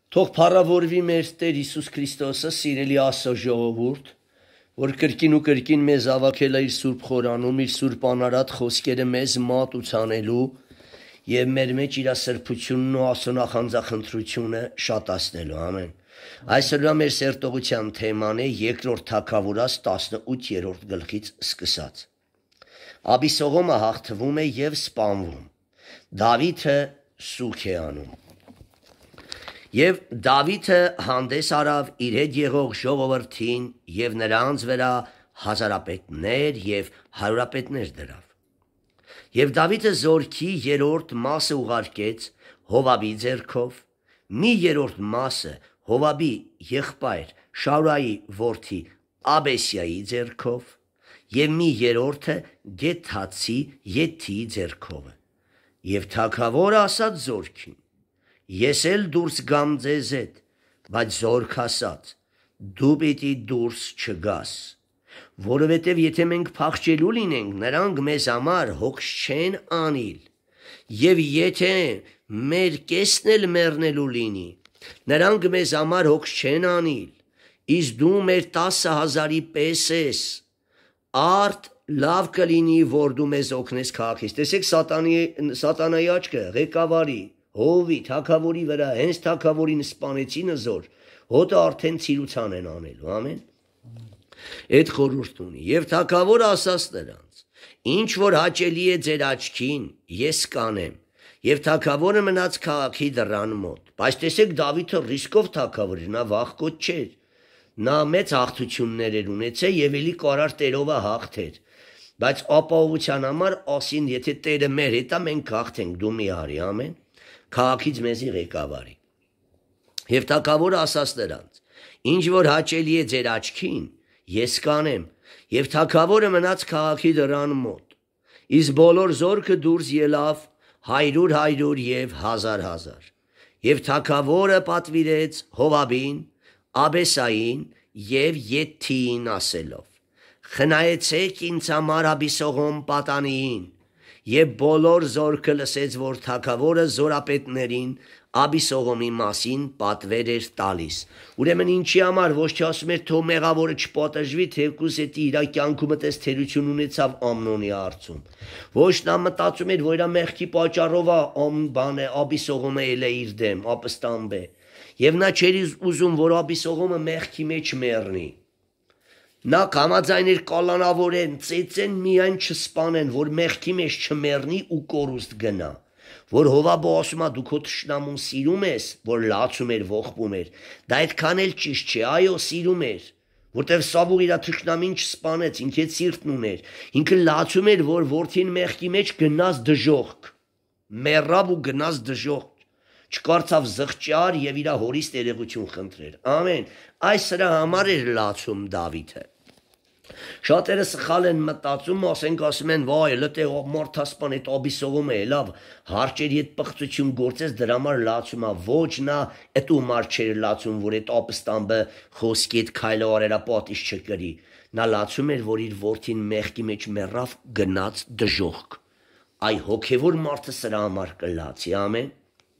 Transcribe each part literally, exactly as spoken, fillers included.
Թող փառավորվի մեր Տեր Հիսուս Քրիստոսը, սիրելի Աստծո ժողովուրդ, որ կրկին ու կրկին մեզ ավակել է իր սուրբ խորանում, իր սուրբ անարատ խոսքերը մեզ մատ ուցանելու եւ մեր մեջ իր սրբությունն ու Աստծո նախանձախնդրությունը շատացնելու, ամեն։ Այսօրվա մեր սերտողության թեման է երկրորդ Թագավորաց տասնութերորդ գլխից սկսած։ Աբիսողոմը հաղթվում է եւ սպանվում։ Դավիթը սուգ է անում։ Եվ Դավիթը հանդես արավ իր հետ եղող ժողովրդին եւ նրանց վրա հազարապետներ եւ հարյուրապետներ դրավ։ Եվ Դավիթը զորքի երրորդ մասը ուղարկեց Հովաբի ձեռքով, մի երրորդ մասը Հովաբի եղբայր Շաուրայի որդի Աբեսիայի ձեռքով եւ մի երրորդը Գեթացի Եթի ձեռքով։ Եվ թագավորը ասաց զորքին. Ես էլ դուրս գամ ձեզ հետ, բայց զորք ասաց, դու պիտի դուրս չգաս, որովհետև եթե մենք փախչելու լինենք, նրանք մեզ համար հոգս չեն անիլ, եւ եթե մեր կեսն էլ մեռնելու լինի, նրանք մեզ համար հոգս չեն անիլ, իսկ դու մեր տասը հազարի պես ես, արդ լավ կլինի, որ դու մեզ օգնես քաղաքից։ Տեսեք սատանայի աչքը, ղեկավարի Հովի թագավորի վրա, հենց թագավորին սպանեցին զոր, հոտը արդեն ցիրուցան են անելու, ամեն։ Այդ խորհուրդ ունի, եւ թագավորը ասաց նրանց. ինչ որ հաճելի է ձեր աչքին, ես կանեմ, եւ թագավորը մնաց քաղաքի դռան մոտ։ Բայց տեսեք Դավիթը ռիսկով թագավոր էր, նա վախկոտ չէր, նա մեծ հաղթություններ էր ունեցել եւ էլի կարար Տերովը հաղթեր, բայց ապահովության համար ասին, եթե Տերը մեր հետ է, մենք հաղթենք, դու մի արի, ամեն։ Քաղաքից մեզի ղեկավարի։ Եվ թագավորը ասաց նրանց. ինչ որ հաճելի է ձեր աչքին, ես կանեմ, եւ թագավորը մնաց քաղաքի դռան մոտ։ Իսկ բոլոր զորքը դուրս ելավ հայրուր հայրուր եւ հազար հազար։ Եվ թագավորը պատվիրեց Հովաբին, Աբեսային եւ Եթիին ասելով. խնայեցեք ինձ համար Աբիսողոմ պատանիին։ Եվ բոլոր զորքը լսեց, որ թագավորը զորապետներին Աբիսողոմի մասին պատվեր էր տալիս։ Ուրեմն ինչի համար ոչ թե ասում էր թող մեղավորը չպատժվի, թեկուզ էդի իր կյանքում տես թերություն ունեցավ Ամնոնի արծում։ Ոչ նա մտածում էր, որ իր մեղքի պատճառով բան է Աբիսողոմը էլ է իր դեմ, ապստամբ է։ Եվ նա չէր ուզում, որ Աբիսողոմը մեղքի մեջ մեռնի։ Նա կամաձայներ կալանավորեն, ծեծեն, միայն չսպանեն, որ մեղքի մեջ չմեռնի ու կորուստ գնա։ Որ Հովաբը ասում է դու քո թշնամուն սիրում ես, որ լացում էր, ողբում էր, դա այդքան էլ ճիշտ չէ, այո, սիրում էր, որտեվ Սավուղ իր թշնամին չսպանեց, ինքը սիրտն ուներ, ինքը լացում էր, որ որդին մեղքի մեջ գնաց դժոխք, մեռավ ու գնաց դժոխք, չկարծավ զղջար եւ իր հորից տերեղություն խնդրեր։ Ամեն, այս սրա համար էր լացում Դավիթը։ Շատերը սխալ են մտածում, ասենք ասում են, վայ, լտե մարդասպան այդ Աբիսողոմը է, լավ, հարճերի հետ պղծություն գործեց, դրա համար լացում է, ոչ նա այդ ու մարդ չէր լացում, որ այդ ապստամբը խոսքի հետ քայլը արերա պատիժ չկրի։ Նա լացում էր, որ իր որդին մեղքի մեջ մեռավ, գնաց դժոխք։ Այ հոգևոր մարդը սրա համար կլացի, ամեն։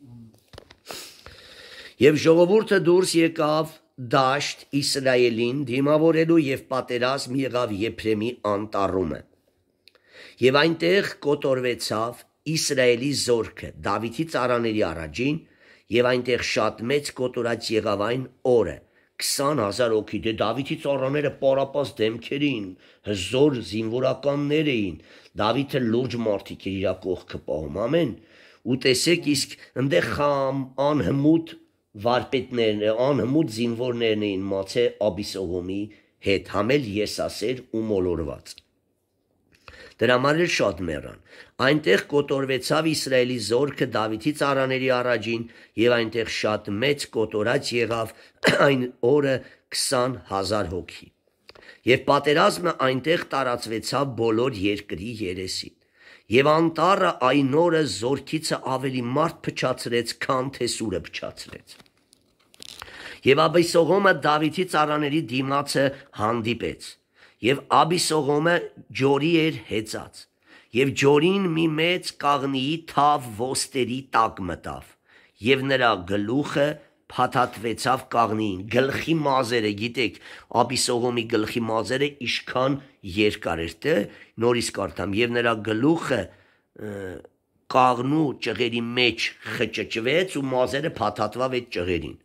Եվ ժողովուրդը դուրս եկավ դաշտ Իսրայելին դիմավորելու եւ պատերազմ եղավ Եփրեմի անտառումը։ Եվ այնտեղ կոտորվեցավ Իսրայելի զորքը Դավիթի ծառաների առաջին եւ այնտեղ շատ մեծ կոտորած եղավ այն օրը քսան հազար հոգի։ Դե Դավիթի ծառաները պարապած դեմքեր էին, հզոր զինվորականներ էին։ Դավիթը լուրջ մարդիկ էր իր կողքը պահում, ամեն։ Ու տեսեք իսկ այնտեղ խամ անհմուտ վարպետներն, անհմուտ զինվորներն էին մացե Աբիսողոմի հետ, համել եսասեր ու մոլորված։ Դրա համար էլ շատ մեռան։ Այնտեղ կոտորվեցավ Իսրայելի զորքը Դավիթի ծառաների առաջին եւ այնտեղ շատ մեծ կոտորած եղավ այն օրը քսան հազար հոգի։ Եվ պատերազմը այնտեղ տարածվեցավ բոլոր երկրի երեսին։ Եվ անտառը այն օրը զորքիցը ավելի մարդ փչացրեց, քան թե սուրը փչացրեց։ Եվ Աբիսողոմը Դավիթի ծառաների դիմացը հանդիպեց, եւ Աբիսողոմը ջորի էր հեծած, եւ ջորին մի մեծ կաղնիի թավ ոստերի տակ մտավ, եւ նրա գլուխը փաթաթվեցավ կաղնիին, գլխի մազերը, գիտեք, Աբիսողոմի գլխի մազերը իշքան երկար էր, թե նորից կարդամ, եւ նրա գլուխը կաղնու ճղերի մեջ խճճվեց ու մազերը փաթաթվավ այդ ճղերին։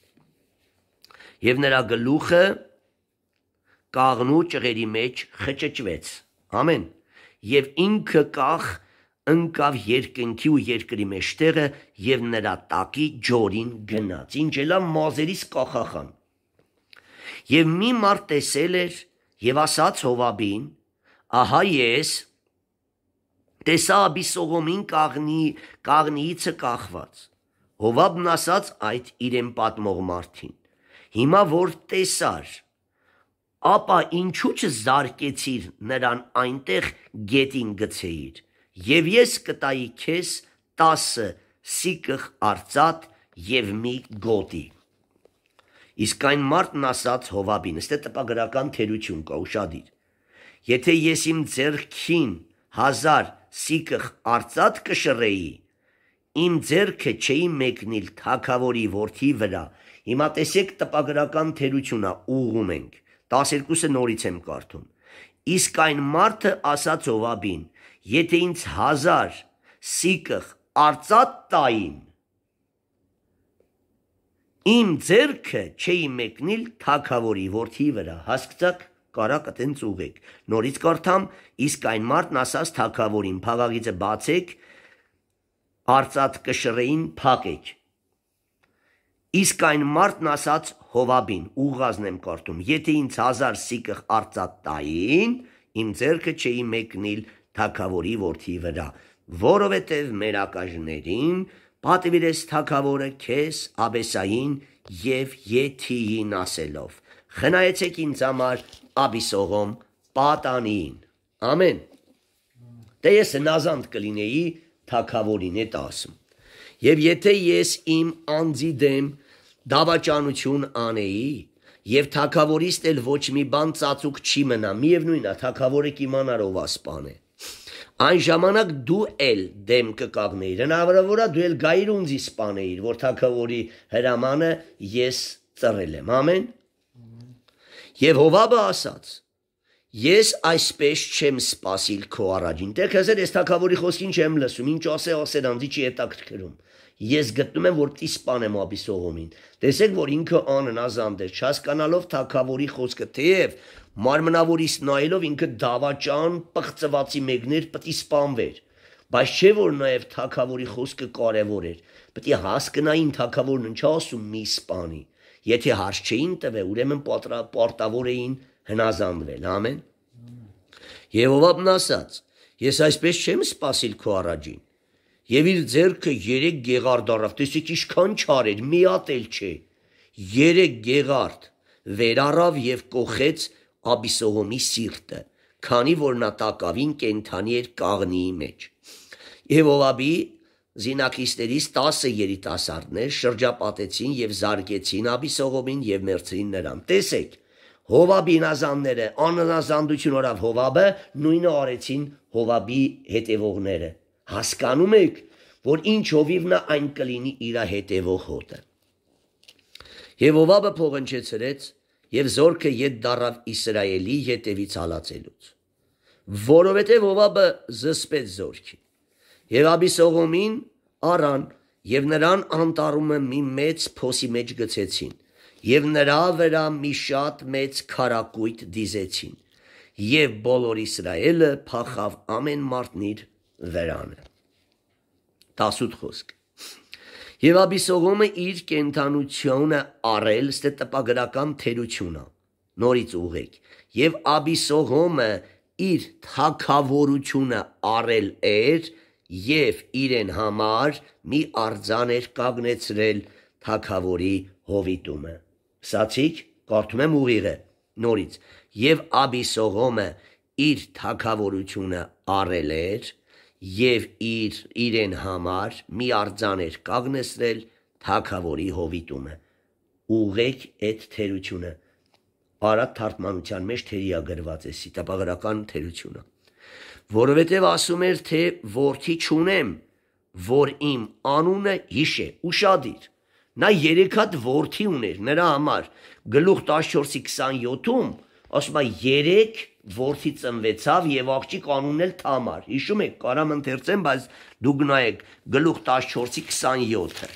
Եվ նրա գլուխը կաղնու ճղերի մեջ խճճվեց։ Ամեն։ Եվ ինքը կախ ընկավ երկնքի ու երկրի մեջտեղը եւ նրա տակի ջորին գնաց։ Ինչ էլա մազերից կախախան։ Եվ մի մարդ տեսել էր եւ ասաց Հովաբին. ահա ես տեսա Աբիսողոմին կաղնի կաղնիիցը կախված։ Հովաբն ասաց այդ իրեն պատմող մարդին. հիմա որ տեսար, ապա ինչու չզարկեցիր նրան այնտեղ գետին գցեիր, եւ ես կտայի քեզ տասը սիկղ արծաթ եւ մի գոտի։ Իսկ այն մարդն ասաց Հովաբին, ստե տպագրական թերություն կա, ուշադիր։ Եթե ես իմ ձեռքին հազար սիկղ արծաթ կշռեի, իմ ձեռքը չէի մեկնիլ թագավորի որդի վրա։ Հիմա տեսեք տպագրական թերությունա, ուղում ենք, տասներկուսը նորից եմ կարդում։ Իսկ այն մարդը ասաց Հովաբին, եթե ինձ հազար սիկղ արծաթ տային, իմ ձեռքը չէի մեկնիլ թագավորի որդի վրա։ Հասկացաք, կարա կտենց ուղեք։ Նորից կարդամ, իսկ այն մարդն ասաց թագավորին, փաղագիծը բացեք, արծաթ կշռեին փակեք։ Իսկ այն մարդն ասաց Հովաբին, ուղղազն եմ կարդում, եթե ինձ հազար սիկղ արծաթ տային, իմ ձեռքը չէի մեկնիլ թագավորի որդի վրա, որովհետև մերակաժներին պատվիրեց թագավորը քեզ Աբեսային եւ Եթիին ասելով. խնայեցեք ինձ համար Աբիսողոմ պատանին։ Ամեն։ Դե ես հնազանդ կլինեի թագավորին է ասում։ Եվ եթե ես իմ անձի դեմ դավաճանություն անեի, եւ թագավորից էլ ոչ մի բան ծածուկ չի մնա, միևնույն է, թագավորը կիմանար ով ասպան է։ Այն ժամանակ դու էլ դեմ կկանգնեիր, հնարավոր է դու էլ գայիր ունձի սպանեիր, որ թագավորի հրամանը ես ծռել եմ, ամեն։ Եվ Հովաբը ասաց. ես այսպես չեմ սպասիլ քո առաջին, տեղ հազար ես թագավորի խոսքին չեմ լսում, ինչ ասե ասեր անձի չի հետաքրքրում։ Ես գտնում եմ, որ պիտի սպանեմ Աբիսողոմին։ Տեսեք, որ ինքը անհնազանդ է, չհասկանալով թագավորի խոսքը, թեև մարմնավորից նայելով ինքը դավաճան պղծվածի մեկներ պիտի սպանվեր, բայց չէ որ նաև թագավորի խոսքը կարևոր էր, պիտի հասկանային թագավորն ինչ ասում մի սպանի, եթե հարց չէին տվել, ուրեմն պարտավոր էին հնազանդվել, ամեն։ Եվ Հովաբն ասաց. ես այսպես չեմ սպասիլ քո առաջին, եւ իր ձեռքը երեք գեղարդ առավ, տեսեք ինչքան չարեր, մի հատ էլ չէ, երեք գեղարդ վեր առավ եւ կոխեց Աբիսողոմի սիրտը, քանի որ նա տակավին կենթանի էր կաղնիի մեջ։ Եվ Հովաբի զինակիցներից տասը երիտասարդներ շրջապատեցին եւ զարկեցին Աբիսողոմին եւ մերցրին նրան։ Տեսեք, Հովաբի հնազանդները, անհնազանդություն օրավ Հովաբը, նույնը արեցին Հովաբի հետևողները։ Հասկանում եք, որ ինչ հովիվնա այն կլինի իրա հետևող հոտը։ Եվ Հովաբը փողնչեցրեց եւ զորքը ետ դառավ Իսրայելի ետևից հալածելուց, որովհետեւ Հովաբը զսպեց զորքին։ Եվ Աբիսողոմին առան եւ նրան անտառումը մի մեծ փոսի մեջ գցեցին եւ նրա վրա մի շատ մեծ քարակույտ դիզեցին եւ բոլոր Իսրայելը փախավ ամեն մարդն իր վերանը։ տասութ խոսք։ Եվ Աբիսողոմը իր կենթանությունը առել, ստե տպագրական թերությունա, նորից ուղեք, եւ Աբիսողոմը իր թագավորությունը առել էր եւ իրեն համար մի արձան էր կանգնեցրել թագավորի հովիտումը։ Սացիկ, կարդում եմ ուղիղը, նորից, եւ Աբիսողոմը իր թագավորությունը առել էր եւ իր իրեն համար մի արձան էր կանգնեցրել թագավորի հովիտումը։ Ուղեք այդ թերությունը, Արադ թարգմանության մեջ թերիա գրված է տպագրական թերությունը, որովհետև ասում էր, թե որդի չունեմ, որ իմ անունը հիշե, ուշադիր, նա երեք հատ որդի ուներ, նրա համար գլուխ տասնչորսի քսանյոթում ասում է երեք որդի ծնվեցավ եւ աղջիկ անունն էլ Թամար։ Հիշում եք, կարամ ընթերցեմ, բայց դուք նայեք գլուխ տասնչորսի քսանյոթը։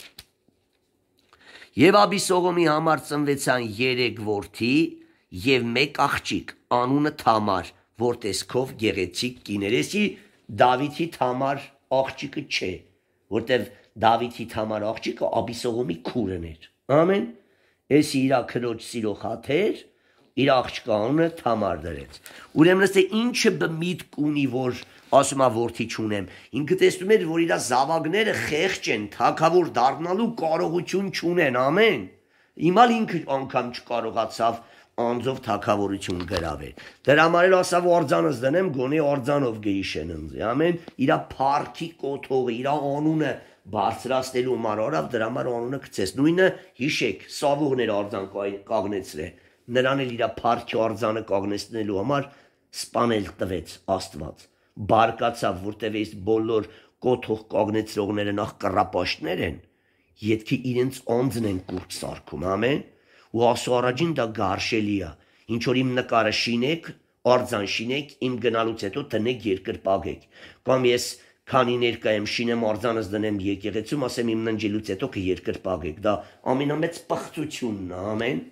Եվ Աբիսողոմի համար ծնվեցան երեք որդի եւ մեկ աղջիկ, անունը Թամար, որ տեսքով գեղեցիկ կիներեսի Դավիթի Թամար աղջիկը չէ, որտեվ Դավիթի Թամար աղջիկը Աբիսողոմի քուրն էր։ Ամեն։ Էսի իր քրոջ սիրո խաթեր, իր աղջկա անունը Թամար դրեց։ Ուրեմն ասե ինչը բմիտք ունի, որ ասում է որդի չունեմ։ Ինքը տեսնում էր, որ իր զավակները խեղճ են, թագավոր դառնալու կարողություն չունեն, ամեն։ Հիմա ինքը անգամ չկարողացավ անձով թագավորություն գրավել։ Դրա համար էլ ասավ արձանս դնեմ, գոնե արձանով գեիշեն ինձ, ամեն։ Իր փառքի կոթողը, իր անունը բարձրացնելու համար արավ, դրա համար անունը գցեց։ Նույնը հիշեք, Սավուղներ արձան կանգնեցրել։ Նրան էլ իր փառքի արձանը կանգնեցնելու համար սպանել տվեց Աստված։ Բարկացավ, որտեվ այս բոլոր կոթող կանգնեցրողները նախ կռապաշտներ են, ետքի իրենց անձն են կուրջ սարքում, ամեն։ Ու ասու առաջին դա գարշելի է, ինչ որ իմ նկարը շինեք, արձան շինեք, իմ գնալուց հետո տնեք երկրպագեք, կամ ես քանի ներկա եմ շինեմ արձանս դնեմ եկեղեցում, ասեմ իմ ննջելուց հետո կերկրպագեք, դա ամենամեծ պղծությունն է, ամեն։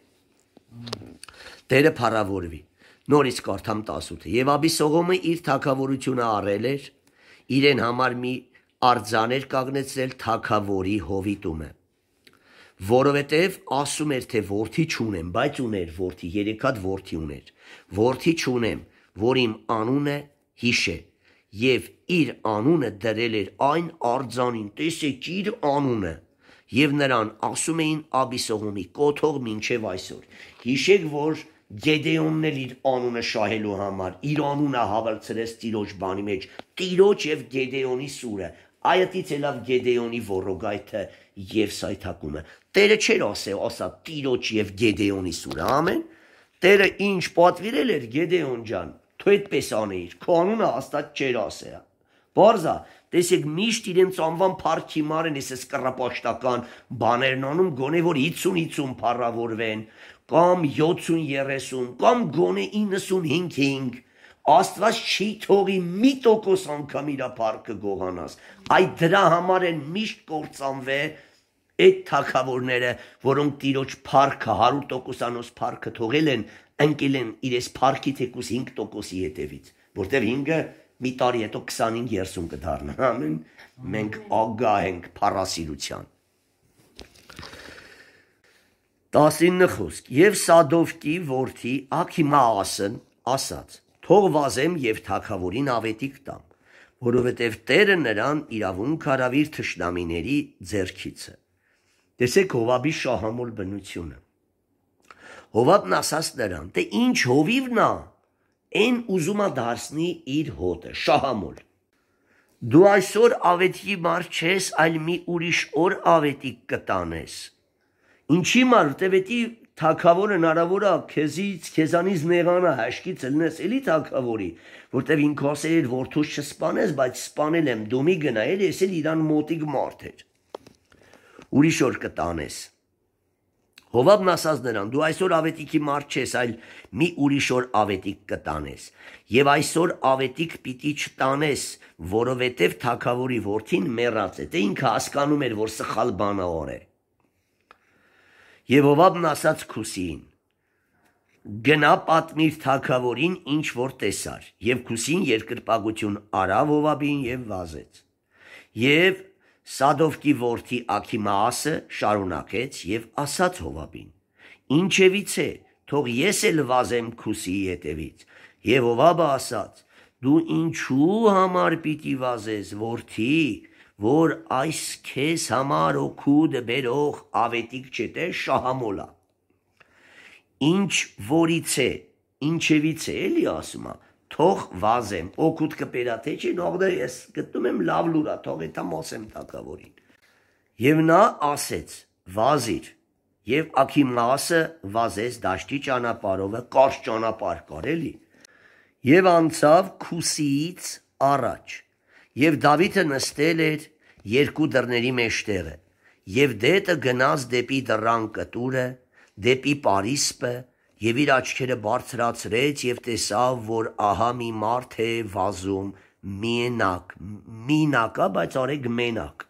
Տերը փառավորվի։ Նորից կարդամ տասութը։ Եվ Աբիսողոմը իր թագավորությունը առել էր, իրեն համար մի արձան էր կանգնեցրել թագավորի հովիտումը, որովհետև ասում էր, թե որդի չունեմ, բայց ուներ որդի, երեք հատ որդի ուներ, որդի չունեմ, որ իմ անունը հիշե, եւ իր անունը դրել էր այն արձանին, տեսեք իր անունը, եւ նրան ասում էին Աբիսողոմի կոթող մինչև այսօր։ Հիշեք, որ Գեդեոնն էլ իր անունը շահելու համար իր անունը հավելցրեց Տիրոջ բանի մեջ, Տիրոջ եւ Գեդեոնի սուրը, այդից ելավ Գեդեոնի ոռոգայթը եւ սայթակումը։ Տերը չէր ասել, ասա Տիրոջ եւ Գեդեոնի սուրը, ամեն։ Տերը ինչ պատվիրել էր Գեդեոն ջան, դու այդպես անեիր, քո անունը հաստատ չէր ասել։ Բարձա, տեսեք միշտ իրենց անվան փառքի մարեն էսես կռապաշտական բաներն անում, գոնե որ հիսուն հիսուն փառավորվեն, կամ յոթսուն երեսուն, կամ գոնե իննսունհինգ հինգ, Աստված չի թողի մի տոկոս անգամ իր փառքը գողանաս։ Այդ դրա համար են միշտ կործանվել այդ թագավորները, որոնք Տիրոջ փառքը հարյուր տոկոսանոց փառքը թողել են, ընկել են իրենց փառքի թեկուս հինգ տոկոսի հետևից, որտեղ հինգը մի տարի հետո քսանհինգ երեսուն կդառնա, ամեն։ Մենք ագահ ենք փառասիրության։ տասինը խոսք։ Եվ Սադովկի որդի Աքիմաասն ասաց. թող վազեմ եւ թագավորին ավետիք տամ, որովհետեւ Տերը նրան իրավունք արավ իր թշնամիների ձեռքիցը։ Տեսեք Հովաբի շահամոլ բնությունը։ Հովաբն ասաց նրան, թե ինչ հովիվն է, այն ուզում է դարձնի իր հոտը, շահամոլ։ Դու այսօր ավետքի մար չես, այլ մի ուրիշ օր ավետիք կտանես։ Ինչի մար, որտեւ թագավորը հնարավոր է քեզից, քեզանից նեղանա, հաշկից ելնես էլի թագավորի, որտեւ ինքը ասել էր որդուս չսպանես, բայց սպանել եմ, դու մի գնա, էլի ես էլ իրան մոտիկ մարդ էր։ Ուրիշ օր կտանես։ Հովաբն ասաց նրան, դու այսօր ավետիքի մարդ չես, այլ մի ուրիշ օր ավետիք կտանես, եւ այսօր ավետիք պիտի չտանես, որովհետեւ թագավորի որդին մեռած է, թե ինքը հասկանում էր, որ սխալ բան է։ Եվ Հովաբն ասաց Քուսիին. գնա պատմիր թագավորին ինչ որ տեսար, եւ Քուսին երկրպագություն արավ Հովաբին եւ վազեց։ Եվ Սադովկի որդի Աքիմաասը շարունակեց եւ ասաց Հովաբին. ինչևից է, թող ես էլ վազեմ Քուսիի հետևից։ Եվ Հովաբը ասաց. դու ինչու համար պիտի վազես, որդի, որ այս քեզ համար օգուտ բերող ավետիք չէ, թե շահամոլա։ Ինչ որից է, ինչևից է, էլի ասում է, թող վազեմ, օգուտ կբերա, թե չի, նողդը ես գտնում եմ լավ լուրա, թող էտա ասեմ թագավորին։ Եվ նա ասեց, վազիր, եւ Աքիմաասը վազեց դաշտի ճանապարհովը, կարճ ճանապարհ կար, էլի։ Եվ անցավ Քուսիից առաջ, եւ Դավիթը նստել էր երկու դռների մեջտեղը, Եվ դետը գնաց դեպի դռան կտուրը, դեպի Պարիսպը, եւ իր աչքերը բարձրացրեց եւ տեսավ, որ ահա մի մարդ է վազում միենակ, մինակա, բայց արեք մենակ։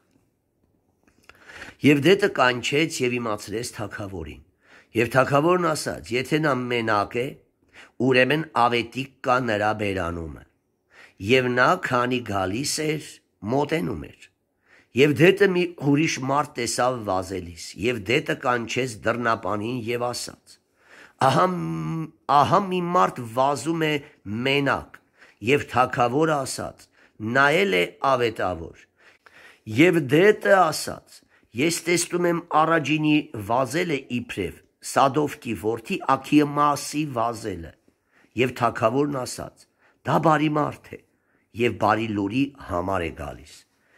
Եվ դետը կանչեց եւ իմացրեց թագավորին։ Եվ թագավորն ասաց. եթե նա մենակ է, ուրեմն ավետիք կա նրա բերանումը։ Եվ նա քանի գալիս էր, մոտենում էր։ Եվ դետը մի ուրիշ մարդ տեսավ վազելիս, եւ դետը կանչեց դռնապանին եւ ասաց. ահա, ահա մի մարդ վազում է մենակ, եւ թագավորը ասաց. նայել է ավետավոր։ Եվ դետը ասաց. ես տեսնում եմ առաջինի վազելը իբրև Սադովկի որդի Աքիմասի վազելը։ Եվ թագավորն ասաց. դա բարի մարդ է, եւ բարի լուրի համար է գալիս։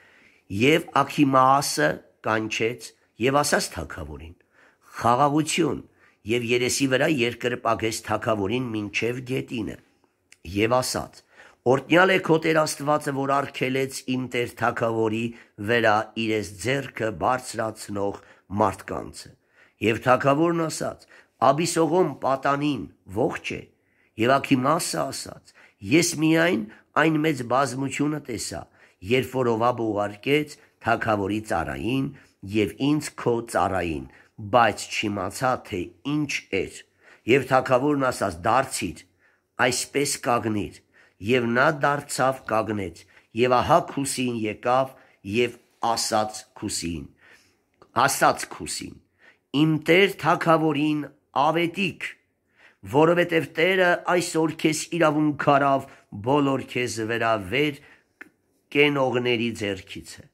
Եվ Աքիմասը կանչեց եւ ասաց թագավորին. խաղաղություն, եւ երեսի վրա երկրպագեց թագավորին մինչև գետինը։ Եվ ասաց. օրհնյալ է քո Տեր Աստվածը, որ արգելեց իմ Տեր թագավորի վրա իրես ձեռքը բարձրացնող մարդկանցը։ Եվ թագավորն ասաց. Աբիսողոմ պատանին ողջ է։ Եվ Աքիմասը ասաց. ես միայն այն մեծ բազմությունը տեսա, երբ որ Ովաբ ուղարկեց թագավորի ծառային եւ ինձ քո ծառային, բայց չիմացա, թե ինչ էր։ Եվ թագավորն ասաց. դարձիր, այսպես կագնիր։ Եվ նա դարձավ կագնեց, եւ ահա քուսին եկավ եւ ասաց քուսին, ասաց քուսին. իմ Տեր թագավորին ավետիք, որովհետև Տերը այսօր քեզ իրավունք արավ բոլոր քեզ վրա վեր կենողների ձեռքիցը։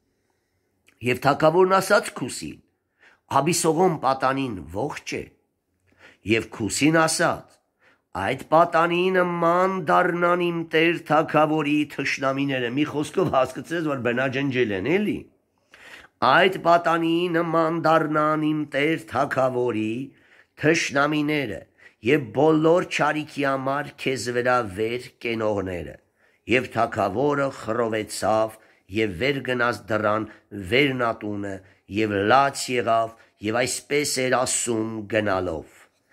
Եվ թագավորն ասաց քուսին. Աբիսողոմ պատանին ողջ է։ Եվ քուսին ասաց. այդ պատանի նման դառնան իմ Տեր թագավորի թշնամիները։ Մի խոսքով հասկացրեց, որ բնաջնջել են, էլի։ Այդ պատանի նման դառնան իմ Տեր թագավորի թշնամիները եւ բոլոր չարիքի համար քեզ վրա վեր կենողները։ Եվ թագավորը խռովեցավ եւ վեր գնաց դռան վերնատունը եւ լաց եղավ եւ այսպես էր ասում գնալով.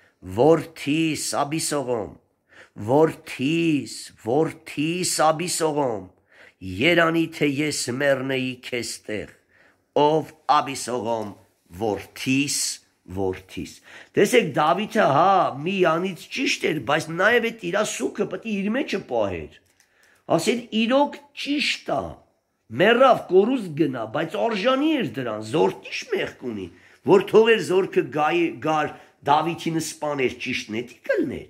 Որդիս Աբիսողոմ, որդիս, որդիս Աբիսողոմ, երանի թե ես մեռնեի քեզ տեղ, ով Աբիսողոմ, որդիս, որդիս։ Տեսեք, Դավիթը հա միանից ճիշտ էր, բայց նաև այդ իր սուքը պետք է իր մեջը պահեր։ Ասել իրոք ճիշտ է, մեռավ կորուս գնա, բայց արժանի էր դրան, զորք ինչ մեղք ունի, որ թողեր զորքը գար Դավիթին սպաներ, ճիշտն է կլներ։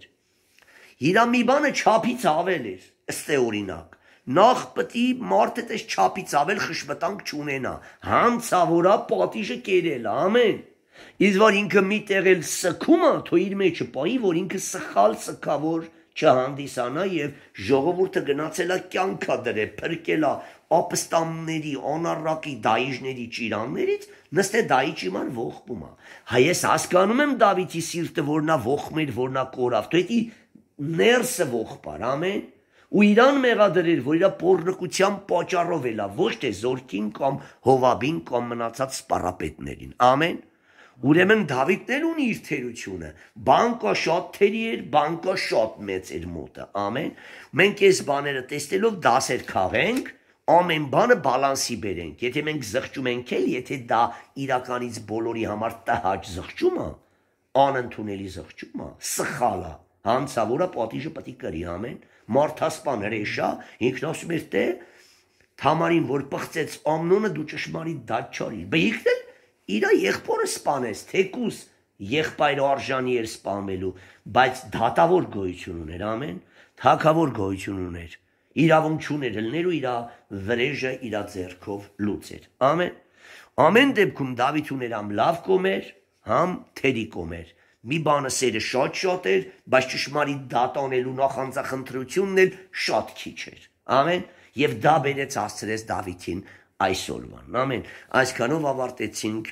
Իրա մի բանը չափից ավել էր, ըստ օրինակ։ Նախ պետք է մարդը տես չափից ավել խշմտանք չունենա, հանցավորա պատիժը կերել, ամեն։ Իսկ որ ինքը մի տեղ էլ սքում է, թո իր մեջը պահի, որ ինքը սխալ սքավոր չհանդիսանա եւ ժողովուրդը գնացելա կյանքա դրե, փրկելա ապստամբների, անառակի դայիժների ճիրաններից, նստե դայիճի ման ողբում է։ Հայես հասկանում եմ Դավիթի սիրտը, որ նա ողմեր, որ նա կորավ, թո էդի ներսը ողբար, ամեն։ Ու իրան մեղադրեր, որ իր պոռնկության պատճառով էլա, ոչ թե զորքին կամ Հովաբին կամ մնացած սպառապետներին, ամեն։ Ուրեմն Դավիթն էլ ունի իր թերությունը, բանկա շատ թերի էր, բանկա շատ մեծ էր մոտը, ամեն։ Մենք այս բաները տեսնելով դասեր քաղենք, ամեն բանը բալանսի բերենք, եթե մենք զղջում ենք էլ, եթե դա իրականից բոլորի համար տհաճ զղջում է, անընդունելի զղջում է, սխալ է, հանցավորը պատիժը պետք է կրի, ամեն։ Մարդասպան հրեշա, ինքն ասում էր թե Թամարին, որ պղծեց Ամնոնը, դու ճշմարիտ դատ չարիր, բիքն էլ իրա եղբորը սպանեց, թեկուս եղբայրը արժանի էր սպանելու, բայց դատավոր գոյություն ուներ, ամեն, թագավոր գոյություն ուներ, իրավունք չուներ լներ ու իր վրեժը իր ձեռքով լուծեր, ամեն։ Ամեն դեպքում Դավիթ ուներ համ լավ կոմեր, համ թերի կոմեր։ Մի բանը սերը շատ-շատ էր, բայց ճշմարիտ դատ անելու նախանձախնդրությունն էլ շատ քիչ էր, ամեն, եւ դա բերեց հասցրեց Դավիթին այսօրվան, ամեն։ Այսքանով ավարտեցինք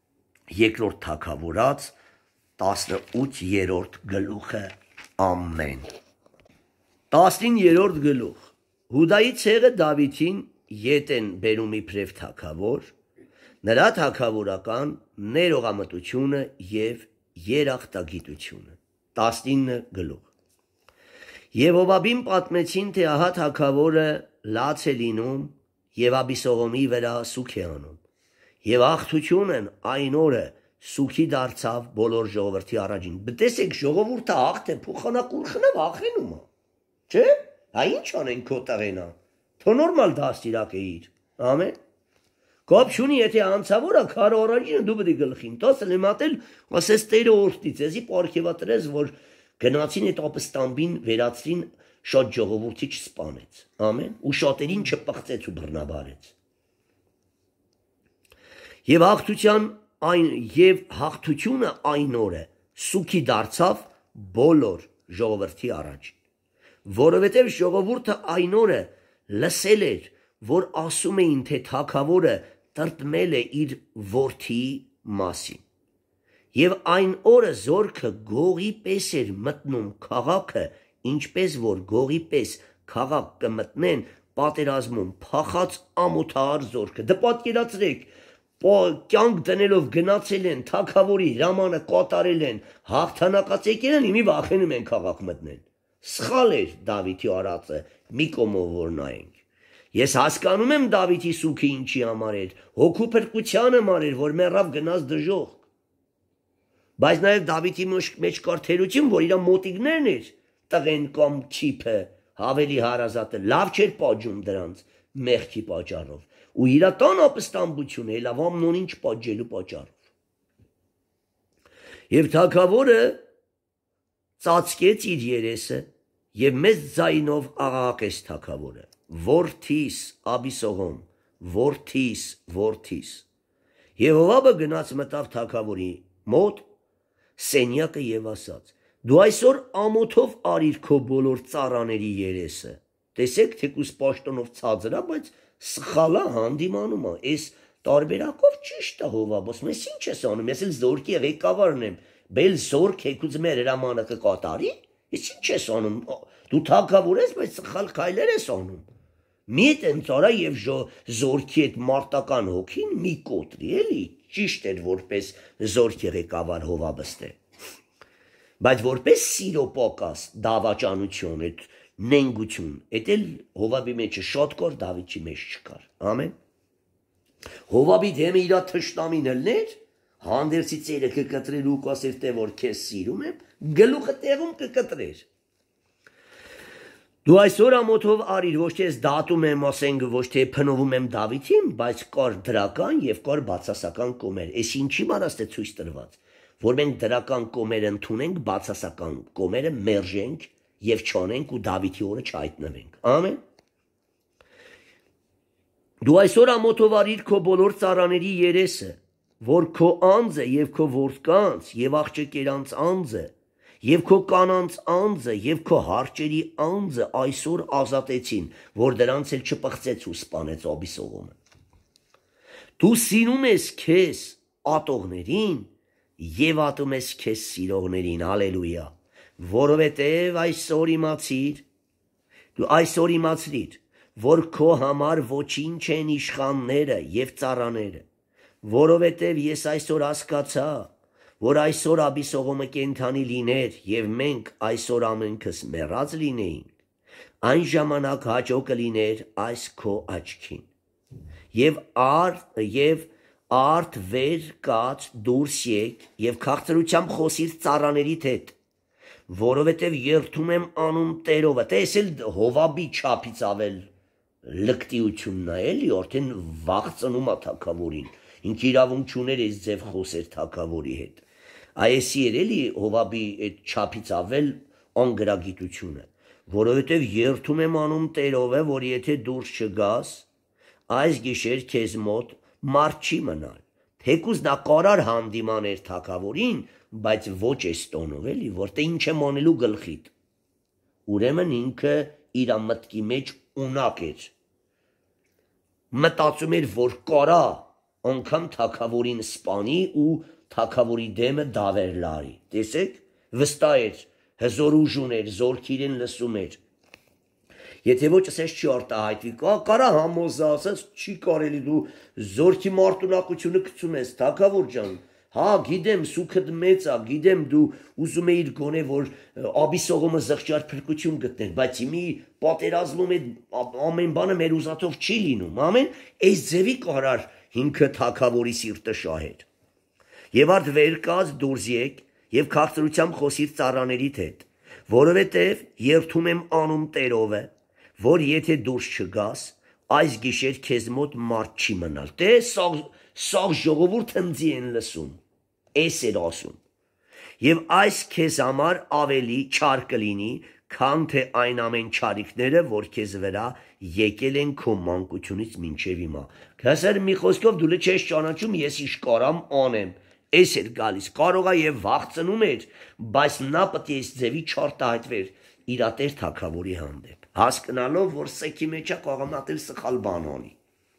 երկրորդ թագավորաց տասնութերորդ գլուխը, ամեն։ տասնիններորդ գլուխ Հուդայի ցեղը Դավիթին ետ են բերում իբրև թագավոր, նրա թագավորական ներողամտությունը և երախտագիտությունը։ տասնինը գլուխ։ Եվ Հովաբին պատմեցին, թե ահա թագավորը լաց է լինում և Աբիսողոմի վրա սուգ է անում, և աղթությունն այն օրը սուգի դարձավ բոլոր ժողովրդի առաջին։ Տեսեք, ժողովուրդը աղթ է, փոխանակուրխնը վախենում է, չէ՞։ Հա ինչ անեն քո տղենա, թո նորմալ դաստիրակ է իր, ամեն։ Կապ չունի, եթե անցավոր է քարը առաջինը դու պետք է գլխին տաս լեմատել, ասես Տերը օրհնի ձեզի պարգևատրես, որ գնացին այդ ապստամբին վերացրին, շատ ժողովրդի չսպանեց, ամեն, ու շատերին չպղծեց ու բռնաբարեց։ Եվ հաղթության այն եւ հաղթությունը այն օրը սուգի դարձավ բոլոր ժողովրդի առաջ, որովհետև ժողովուրդը այն օրը լսել էր, որ ասում էին, թե թագավորը տրտմել է իր որդիի մասին, եւ այն օրը զորքը գողի պես էր մտնում քաղաքը, ինչպես որ գողի պես քաղաք կմտնեն պատերազմում փախած ամոթար զորքը։ Դե պատկերացրեք, կյանք դնելով գնացել են, թագավորի հրամանը կատարել են, հաղթանակած եկել են, իմի վախենում են քաղաք մտնեն։ Սխալ էր Դավիթի արածը, մի կողմով որ նայենք։ Ես հասկանում եմ Դավիթի սուգը ինչի համար էր, հոգու փրկության համար էր, որ մեռավ գնաց դժոխք։ Բայց նաև Դավիթի մեջ կար թերություն, որ իր մոտիկներն էր, տղեն կամ չիփը, ավելի հարազատը, լավ չէր պատժում դրանց մեղքի պատճառով, ու իր տան ապստամբությունը ելավ Ամնոնին չպատժելու պատճառով։ Եվ թագավորը ծածկեց իր երեսը եւ մեծ ձայնով աղաղակեց թագավորը. «Որդիս Աբիսողոմ, որդիս, որդիս»։ Եվ Հովաբը գնաց մտավ թագավորի մոտ սենյակը եւ ասաց. «Դու այսօր ամոթով արիր քո բոլոր ծառաների երեսը»։ Տեսեք, թեկուզ պաշտոնով ցածր է, բայց սխալ է հանդիմանում է։ Այս տարբերակով ճիշտ է Հովաբոս, ես ինչ ես անում, ես էլ զորքի ղեկավարն եմ, բել զորք եկուց մեր հրամանը կկատարի, ես ինչ ես անում, դու թագավոր ես, բայց սխալ քայլեր ես անում։ Մի տեն ծառա եւ զորքի այդ մարտական հոգին մի կոտրի, էլի, ճիշտ էր որպես զորքի ղեկավար Հովաբստե։ Բայց որպես սիրո պակաս, դավաճանություն, այդ նենգություն, այդ էլ Հովաբի մեջ շատ կար, Դավիթի մեջ չկար։ Ամեն։ Հովաբի դեմը իր թշնամին ելներ, հանդերձի ծերը կկտրեր ու կասեր թե որ քեզ սիրում եմ, գլուխը տեղում կկտրեր։ Դու այսօր ամոթով արիր, ոչ թե ես դատում եմ, ասենք, ոչ թե փնովում եմ Դավիթին, բայց կար դրական եւ կար բացասական կողմեր։ Այս ինչի մարաստ է ցույց տրված, որ մենք դրական կողմերը ընդունենք, բացասական կողմերը մերժենք եւ չանենք ու Դավիթի օրը չհայտնվենք։ Ամեն։ Դու այսօր ամոթով արիր քո բոլոր ծառաների երեսը, որ քո անձը եւ քո որդկանց եւ աղջիկերանց անձը եւ քո կանանց անձը եւ քո հարճերի անձը այսօր ազատեցին, որ դրանց էլ չպղծեց ու սպանեց Աբիսողոմը։ Դու սիրում ես քեզ ատողներին եւ ատում ես քեզ սիրողներին, հալելույա, որովհետեւ այսօր իմացիր, դու այսօր իմացրիր, որ քո համար ոչինչ են իշխանները եւ ծառաները, որովհետեւ ես այսօր հասկացա, որ այսօր Աբիսողոմը կենդանի լիներ եւ մենք այսօր ամենքս մեռած լինեինք, այն ժամանակ հաջող կլիներ այս քո աչքին։ Եվ արդ եւ արդ վեր կաց դուրս եկ եւ քաղցրությամբ խոսիր ծառաներիդ հետ, որովհետեւ երթում եմ անուն Տերովը։ Տեսել Հովաբի չափից ավել լկտիությունն է, էլի, արդեն վաղ ծնում է թագավորին։ Ինք իրավունք չուներ այս ձև խոսեր թագավորի հետ։ Այսի էր էլի Հովաբի այդ չափից ավել անգրագիտությունը, որովհետև երթում եմ անում Տերովը, որ եթե դուրս չգաս, այս գիշեր քեզ մոտ մարդ չի մնալ։ Թեկուզ նա կարար հանդիմաներ թագավորին, բայց ոչ այս տոնով էլի, որտե ինչ եմ անելու գլխիդ։ Ուրեմն ինքը իր մտքի մեջ ունակ էր։ Մտածում էր, որ կարա անգամ թագավորին սպանի ու թագավորի դեմը դավեր լարի։ Տեսեք, վստահ էր, հզոր ուժ ուներ, զորքիրեն լսում էր։ Եթե ոչ ասես չի արտահայտվի, կարա համոզա, ասես չի կարելի դու զորքի մարտունակությունը գցում ես, թագավոր ջան։ Հա, գիտեմ, սուքդ մեծ է, գիտեմ դու ուզում էիր գոնե որ Աբիսողոմը զղջար փրկություն գտներ, բայց իմի պատերազմում է ամեն բանը մեր ուզածով չի լինում, ամեն այս ձևի կարար ինքը թագավորի սիրտը շահեր։ Եվ արդ վեր կաց դուրս եկ եւ քաղցրությամբ խոսիր ծառաներիդ հետ, որովհետեւ երթում եմ անում Տերովը, որ եթե դուրս չգաս, այս գիշեր քեզ մոտ մարդ չի մնալ։ Դե սաղ սաղ ժողովուրդը ինձի են լսում, էս էր ասում։ Եվ այս քեզ համար ավելի չար կլինի, քան թե այն ամեն չարիքները, որ քեզ վրա եկել են քո մանկությունից մինչև հիմա։ Քասեր մի խոսքով դու չես ճանաչում, ես ինչ կարամ անեմ։ Էս էր գալիս, կարող է եւ վախցնում էր, բայց նա պետք է այս ձևի չարտահայտվեր իրատեր թագավորի հանդեպ, հասկանալով, որ սեքի մեջ է կողմնատել սխալ բան անի։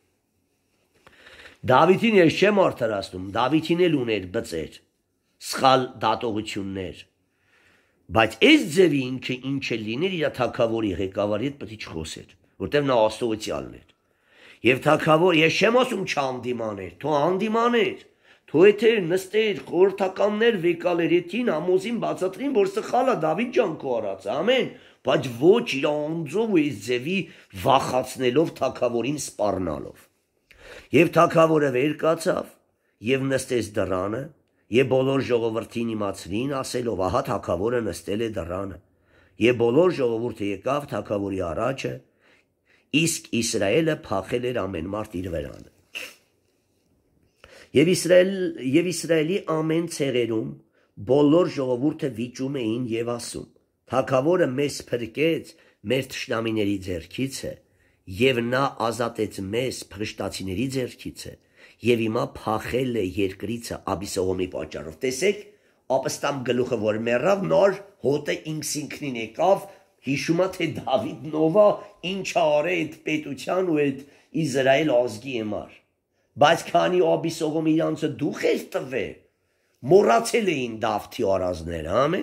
Դավիթին ես չեմ արդարացնում, Դավիթին էլ ուներ բծեր, սխալ դատողություններ, բայց այս ձևի ինքը ինչ է լիներ իր թագավորի ղեկավարի հետ պետք է չխոսեր, որտեղ նա աստվածյալն էր։ Եվ թագավոր, ես չեմ ասում չհանդիմաներ, թո հանդիմաներ, թո եթե նստեր խորհրդականներ վեկալեր եթին ամոզին բացատրին, որ սխալ է Դավիթ ջան քո արածը, ամեն, բայց ոչ իր անձով ու այս ձևի վախացնելով թագավորին սպառնալով։ Եվ թագավորը վեր կացավ եւ նստեց դռանը եւ բոլոր ժողովրդին իմացրին ասելով ահա թագավորը նստել է դռանը եւ բոլոր ժողովուրդը եկավ թագավորի առաջը իսկ Իսրայելը փախել էր ամեն մարդ իր վրանը եւ Իսրայել եւ Իսրայելի ամեն ցեղերում բոլոր ժողովուրդը վիճում էին եւ ասում թագավորը մեզ փրկեց մեր թշնամիների ձեռքիցը եւ նա ազատեց մեզ փրշտացիների ձեռքիցը եւ հիմա փախել է երկրիցը Աբիսողոմի պատճառով տեսեք ապստամ գլուխը որ մեռավ նոր հոտը ինքսինքնին եկավ հիշումա թե Դավիթ նովա ինչ արե այդ պետության ու այդ Իսրայել ազգի համար բայց քանի Աբիսողոմը իրանցը դուխ էր տվե մոռացել էին Դավթի արազները ամեն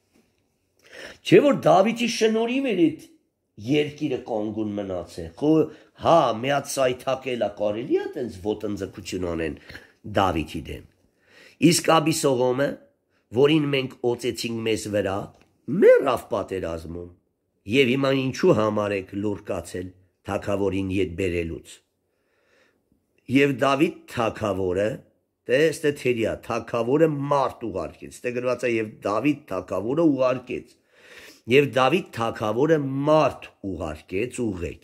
չէ որ Դավիթի շնորհիվ էր այդ երկիրը կանգուն մնացել, խո հա միած սայթակելա կարելի է տենց ոտնձգություն անեն Դավիթի դեմ։ Իսկ Աբիսողոմը, որին մենք օծեցինք մեզ վրա, մեռավ պատերազմում, եւ հիմա ինչու համար եք լուր կացել թագավորին ետ բերելուց։ Եվ Դավիթ թագավորը, տեսте թերիա, թագավորը մարդ ուղարկեց, ստե գրված է եւ Դավիթ թագավորը ուղարկեց։ Եվ Դավիթ թագավորը մարդ ուղարկեց ուղղեք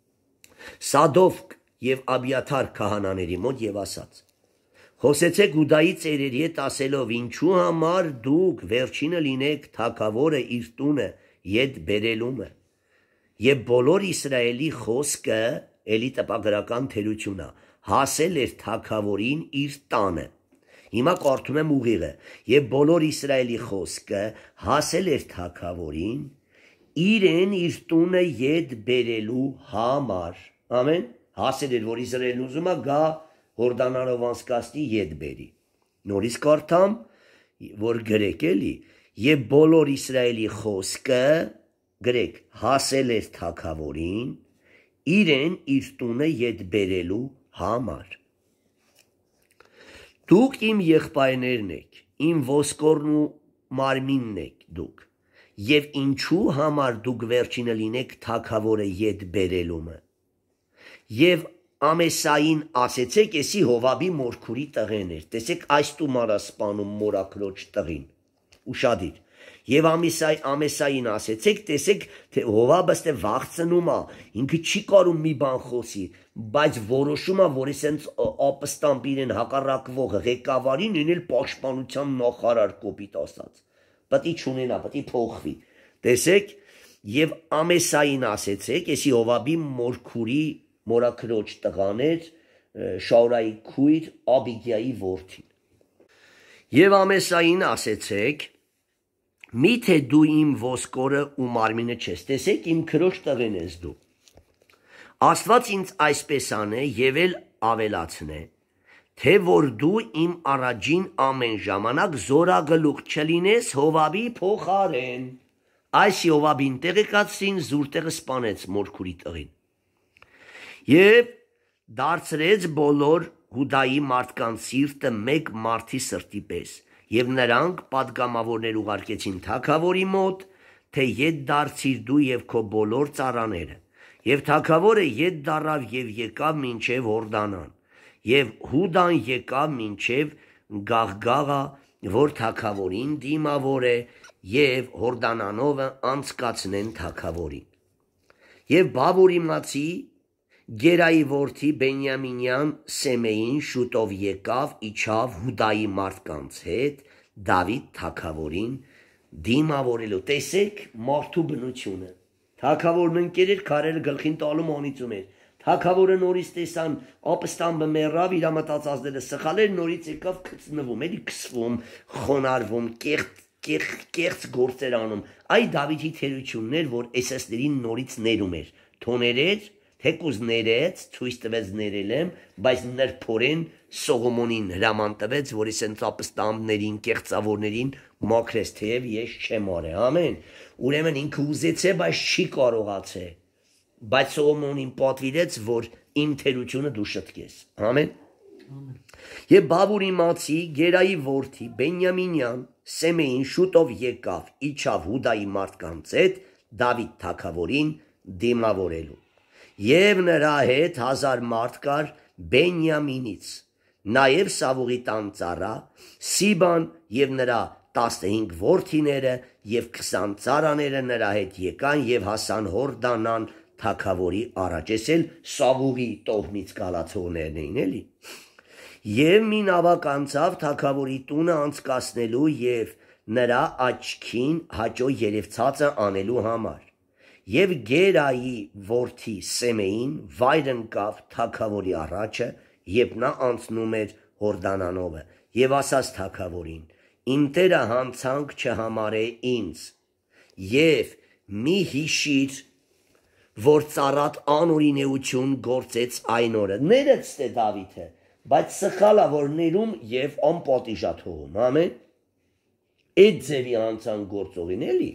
Սադովկ եւ Աբիաթար քահանաների մոտ եւ ասաց Խոսեցեք Ուդայի ծերերի հետ ասելով ինչու համար դուք վերջինը լինեք թագավորը իր տունը ետ բերելումը եւ բոլոր Իսրայելի խոսքը էլի տպագրական թերությունա հասել էր թագավորին իր տանը Հիմա կարդում եմ ուղիղը եւ բոլոր Իսրայելի խոսքը հասել էր թագավորին իրեն իր տունը ետ բերելու համար ամեն հասել էր որ Իսրայելն ուզում է գա Հորդանանով անցկացնի ետ բերի նորից կարդամ որ գրեք էլի եւ բոլոր Իսրայելի խոսքը գրեք հասել էր թագավորին իրեն իր տունը ետ բերելու համար Դուք իմ եղբայրներն եք, իմ ոսկորն ու մարմինն եք դուք, եւ ինչու համար դուք վերջինը լինեք թագավորը ետ բերելումը, եւ Ամեսային ասեցեք, եսի Հովաբի մորքուրի տղեն էր, տեսեք այս տումարա սպանում մորակրոջ տղին, ուշադիր, եւ Ամեսայի, Ամեսային ասեցեք, տեսեք, թե Հովաբը ստե վախցնում է, ինքը չի կարում մի բան խոսի, բայց որոշում է, որ այսենց ապստամբ իրեն հակառակվող ղեկավարին ինել պաշտպանության նախարար կոպիտ ասած, պետք է չունենա, պետք է փոխվի, տեսեք, եւ Ամեսային ասեցեք, եսի Հովաբի մորքուրի մորակրոջ տղաներ Շաուրայի քույր Աբիգիայի որդին։ Եվ Ամեսային ասեցեք, միթե դու իմ ոսկորը ու մարմինը չես, տեսեք իմ քրոջ տղեն ես դու։ Աստված ինձ այսպես անե եւ էլ ավելացնե, թե որ դու իմ առաջին ամեն ժամանակ զորագլուխ չլինես Հովաբի փոխարեն։ այս Յովաբին տեղեկացրին, զուրտեղը սպանեց մորքուրի տղին։ Եվ դարձրեց բոլոր Հուդայի մարդկանց սիրտը մեկ մարդի սրտի պես, եւ նրանք պատգամավորներ ուղարկեցին թագավորի մոտ, թե ետ դարձիր դու եւ քո բոլոր ծառաները, եւ թագավորը ետ դառավ եւ եկավ մինչեւ Հորդանան, եւ Հուդան եկավ մինչեւ Գաղգաղա, որ թագավորին դիմավոր է, եւ Հորդանանով անցկացնեն թագավորին։ Եվ Բաբուրի մացի Գերայի որդի Բենյամինյան Սեմեին շուտով եկավ, իջավ Հուդայի մարդկանց հետ Դավիթ թագավորին դիմավորելու։ Տեսեք մարդու բնությունը։ Թագավորն ընկեր էր, քարերը գլխին տալու մոնիցում էր։ Թագավորը նորից տեսան ապստամբը մեռավ, իր մտածածները սխալ էր, նորից եկավ քծնվում, էլի քսվում, խոնարհվում, կեղծ կեղծ գործեր անում։ Այ Դավիթի թերություններ, որ էսեսներին նորից ներում էր։ Թոներեր, թեկուզ ներեց, ցույց տվեց ներել եմ, բայց նրբորեն Սողոմոնին հրաման տվեց, որ ասենց ապստամբներին, կեղծավորներին մաքրես, թեև ես չեմ արել։ Ամեն։ Ուրեմն ինքը ուզեց է, բայց չի կարողացել։ Բայց Սողոմոնին պատվիրեց, որ իմ թերությունը դու շտկես։ Ամեն։ Եվ Բաբուրի մացի Գերայի որդի Բենյամինյան Սեմեին շուտով եկավ, իջավ Հուդայի մարդկանց հետ Դավիթ թագավորին դիմավորելու։ Եվ նրա հետ հազար մարդ կար Բենյամինից, նաև Սավուղի տան ծառա Սիբան եւ նրա տասնհինգ որդիները եւ քսան ծառաները նրա հետ եկան եւ հասան Հորդանան թագավորի առաջ, էսել Սավուղի տոհմից գալացողներն էին, էլի։ Եվ մի նավակ անցավ թագավորի տունը անցկացնելու եւ նրա աչքին հաճո երևցածը անելու համար։ Եվ Գերայի որդի Սեմեին վայր ընկավ թագավորի առաջը, երբ նա անցնում էր Հորդանանովը, եւ ասաց թագավորին. իմ տերը հանցանք չհամարե ինձ, եւ մի հիշիր, որ ծառատ անօրինեություն գործեց այն օրը։ Ներեց թե Դավիթը, բայց սխալա որ ներում եւ անպատիժա թողում, ամեն։ Այդ ձևի հանցանք գործողին էլի։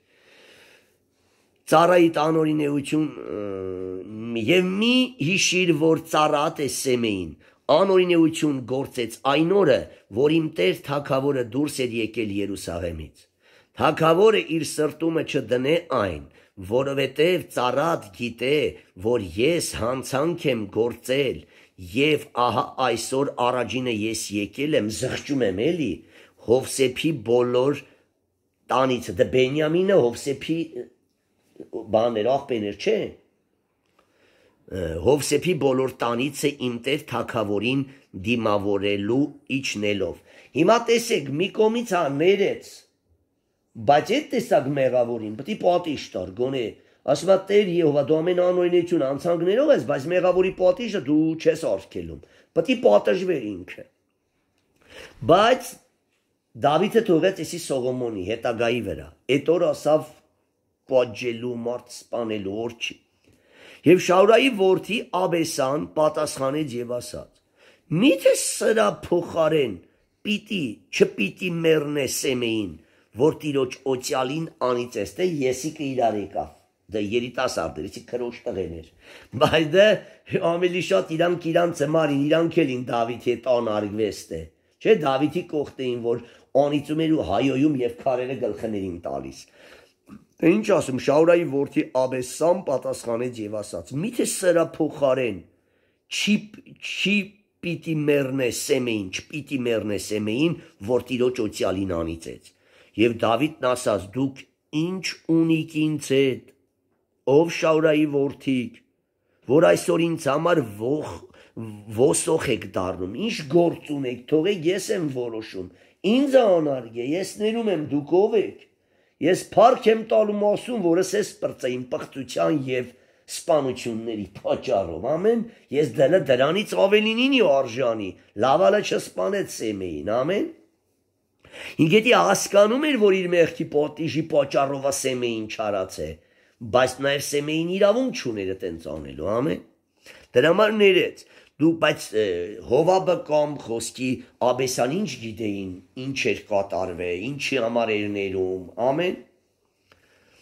Ծառայի անօրինեություն եւ մի հիշիր, որ ծառատ է Սեմեին անօրինեություն գործեց այն օրը, որ իմ տեր թագավորը դուրս էր եկել Երուսաղեմից։ Թագավորը իր սրտումը չդնե այն, որովհետև ծառատ գիտե, որ ես հանցանք եմ գործել, եւ ահա այսօր առաջինը ես եկել եմ, զղջում եմ էլի, Հովսեփի բոլոր տանիցը, դե Բենյամինը Հովսեփի բաներ, աղբեներ չէ։ Հովսեփի բոլոր տանիցը իմ տեր թագավորին դիմավորելու իջնելով։ Հիմա տեսեք, մի կողմից հա ներեց, բայց այդ տեսակ մեղավորին պետք է պատիժ տար, գոնե ասում է Տեր Եհովա, դու ամեն անօրինություն անցանքներով ես, բայց մեղավորի պատիժը դու չես արգելում, պետք է պատժվեր ինքը։ Բայց Դավիթը թողեց էսի Սողոմոնի հետագայի վրա, այդ օր ասավ պատժելու, մարդ սպանելու օր չի։ Եվ Շաուրայի որդի Աբեսան պատասխանեց եւ ասաց. միթե սրա փոխարեն պիտի չպիտի մեռնե Սեմեին, որ տիրոջ օծյալին անիծես, թե եսիկը իրար եկավ։ Դա երիտասարդեր, էսի քրոջ տղեներ։ Բայց դա ամենի շատ իրանք իրանց մարին, իրանք էլին Դավիթի հետ անարգվեստ է։ Չէ, Դավիթի կողտեին, որ անիծում էր ու հայոյում եւ քարերը գլխներին տալիս։ Թե ինչ ասում, Շաուրայի որդի Աբեսան պատասխանեց եւ ասաց. միթե սրա փոխարեն չի չի պիտի մեռնե Սեմեին, չպիտի մեռնե Սեմեին, որ տիրոջ օծյալին անիծեց։ Եվ Դավիթն ասաց. դուք ինչ ունիք ինձ հետ, ով Շաուրայի որդիկ, որ այսօր ինձ համար ող ոսող եք դառնում, ինչ գործ ունեք, թողեք ես եմ որոշում, ինձ անարգ է, ես ներում եմ, դուք ով եք։ Ես փառք եմ տալու ասում, որս ես պրծեին պղծության եւ սպանությունների պատճառով, ամեն, ես դրա դրանից ավելին ինի արժանի, լավալը չսպանեց Սեմեին, ամեն։ Ինքեդի հասկանում էր, որ իր մեղքի պատիժի պատճառով Սեմեին չարած է, բայց նաեւ Սեմեին իրավունք չուներ այդպես անելու, ամեն։ Դրա համար ներեց, դու բայց Հովաբը կամ խոսքի Աբեսան ինչ գիտեին, ինչ էր կատարվել, ինչի համար էր ներում, ամեն։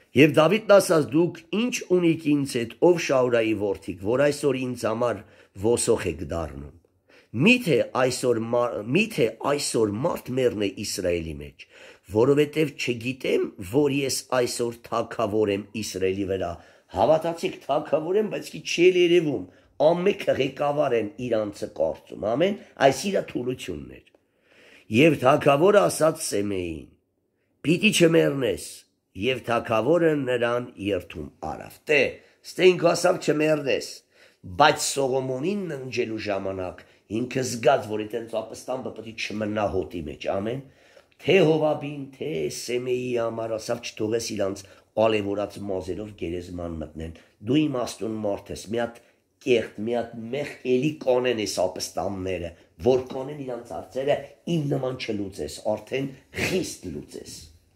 Եվ Դավիթն ասաց. դուք ինչ ունիք ինձ հետ, ով Շաուրայի որդիք, որ այսօր ինձ համար ոսող եք դառնում։ Միթե այսօր միթե այսօր մարդ մեռնե Իսրայելի մեջ, որովհետև չգիտեմ, որ ես այսօր թագավոր եմ Իսրայելի վրա։ Հավատացիք, թագավոր եմ, բայց չի երևում, ամենքը ղեկավար են իրանցը կարծում, ամեն, այս իր թուլությունն էր։ Եվ թագավորը ասաց Սեմեին. պիտի չմեռնես, եւ թագավորը նրան երթում արավ։ Տե, ստե ինքը ասավ չմեռնես, բայց Սողոմոնին ննջելու ժամանակ ինքը զգաց, որ այդպես ապստամբը պետք է չմնա հոտի մեջ, ամեն, թե Հովաբին, թե Սեմեի համար ասավ չթողես իրանց ալևորած մազերով գերեզման մտնեն։ Դու իմաստուն մարդ ես, մի հատ կեղտ, մի հատ մեղքելի կանեն ես ապստամբները, որ կանեն իրանց հարցերը իմ նման չլուծես, արդեն խիստ լուծես։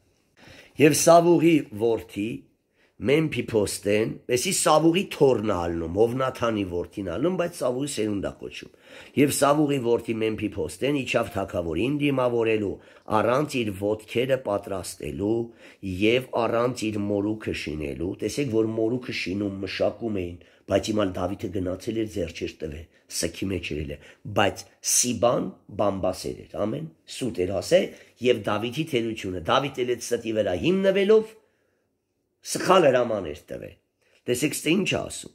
Եվ Սավուղի որդի Մեմփիփոստեն, այսի Սավուղի թորն ալնում, Հովնաթանի որդին ալնում, բայց Սավուղի սերունդա կոչում։ Եվ Սավուղի որդի Մեմփիփոստեն իջավ թագավորին դիմավորելու, առանց իր ոտքերը պատրաստելու եւ առանց իր մորուքը շինելու։ Տեսեք, որ մորուքը շինում մշակում էին, բայց հիմա Դավիթը գնացել էր ձեռ չէր տվել, սքի մեջ էր, բայց Սիբան բամբասեր էր, ամեն, սուտ էր ասե, եւ Դավիթի թերությունը, Դավիթ էլ այդ ստի վրա հիմնվելով սխալ հրաման էր տվել։ Տեսեք, ստե ինչ ասում։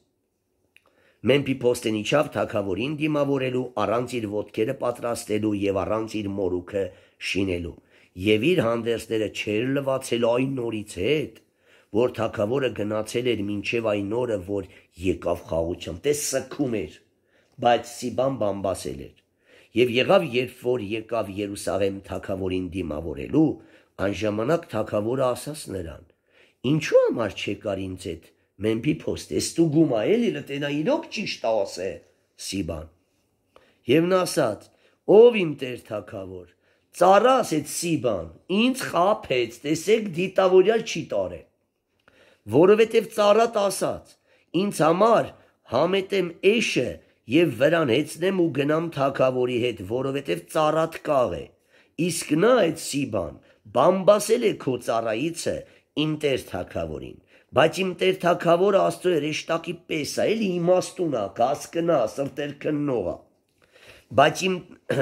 Մեմփիփոստեն իջավ թագավորին դիմավորելու, առանց իր ոտքերը պատրաստելու եւ առանց իր մորուքը շինելու։ Եվ իր հանդերձները չեր լվացել այն նորից հետ, որ թագավորը գնացել էր մինչև այն օրը, որ եկավ խաղությամբ, տես սքում էր, բայց Սիբան բամբասել էր։ Եվ եղավ, երբ որ եկավ Երուսաղեմ թագավորին դիմավորելու, այն ժամանակ թագավորը ասաց նրան. ինչու համար չեկար ինձ հետ Մեմփիփոստ, ես դու գումա էլի լտենա իրոք ճիշտ ասե Սիբան։ Եվ նա ասաց. ով իմ տեր թագավոր, ծառաս այդ Սիբան, ինձ խաբեց, տեսեք դիտավորյալ չի տարե։ Որովհետև ծառատ ասաց. ինձ համար համետեմ էշը եւ վրան հեծնեմ ու գնամ թագավորի հետ, որովհետև ծառատ կաղ է։ Իսկ նա այդ Սիբան բամբասել է քո ծառայիցը իմ տեր թագավորին, բայց իմ տեր թագավորը Աստծո հրեշտակի պես է, էլի իմաստուն է, կասկնա, սրտեր քննող է։ Բայց իմ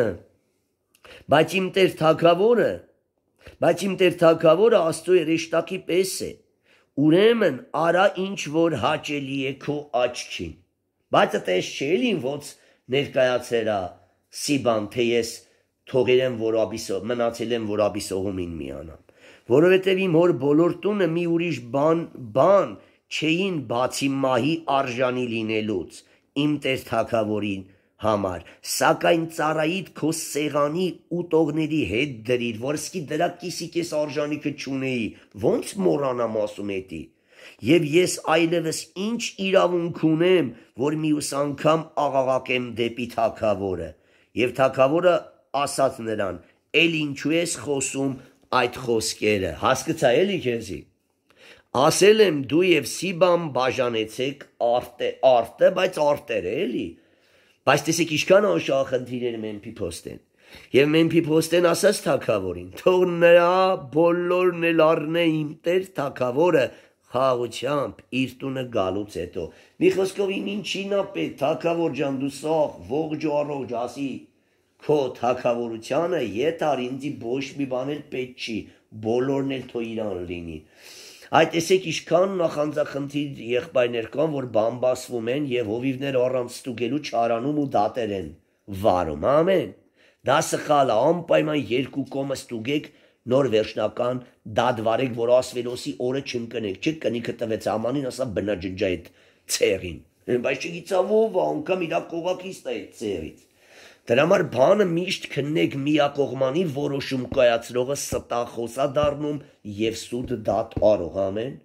բայց իմ տեր թագավորը, բայց իմ տեր թագավորը Աստծո հրեշտակի պես է։ Ուրեմն արա ինչ որ հաճելի է քո աչքին։ Բայց այդպես չէ էլի ոնց ներկայացել է Սիբան, թե ես թողերեմ, որ աբիսո մնացել եմ, որ աբիսողումին միանամ։ Որովհետև իմ հոր բոլոր տունը մի ուրիշ բան բան չէին բացի մահի արժանի լինելուց իմ տեր թագավորին համար, սակայն ծառայիդ քո սեղանի ուտողների հետ դրիր, որ սկի դրա կիսիկես արժանիքը չունեի, ոնց մոռանամ ասում էտի։ Եվ ես այլևս ինչ իրավունք ունեմ, որ մյուս անգամ աղաղակեմ դեպի թագավորը։ Եվ թագավորը ասաց նրան. էլ ինչու ես խոսում այդ խոսքերը, հասկացա էլի քեզի։ Ասել եմ դու եւ Սիբան բաժանեցեք արտը, արտը, բայց արտերը էլի։ Բայց տեսեք ինչքան անշահախնդիրներ Մեմփիփոստեն։ Եվ Մեմփիփոստեն ասաց թագավորին. թող նրա բոլորն էլ առնե իմ տեր թագավորը խաղությամբ իր տունը գալուց հետո։ Մի խոսքով իմ ինչին է պետք, թագավոր ջան, դու սաղ ողջ ու առողջ ասի քո թագավորությանը, ետար ինձի ոչ մի բան էլ պետք չի, բոլորն էլ թո իրան լինի։ Այդ տեսեք ինչքան նախանձախնդիր եղբայրներ կան, որ բամբասվում են եւ հովիվներ առանց ստուգելու չարանում ու դատեր են վարում, ամեն։ Դա սխալ է, անպայման երկու կողմը ստուգեք, նոր վերջնական դատ վարեք, որ ասվելոսի օրը չընկնեք, չէ կնիքը տվեց ամանին, ասա բնաջնջա այդ ցեղին, բայց չգիտա ով անգամ իրա կողակից է այդ ցեղից։ Դրա համար բանը միշտ քննեք միակողմանի որոշում կայացնողը ստախոսա դառնում եւ սուտ դատ արող, ամեն։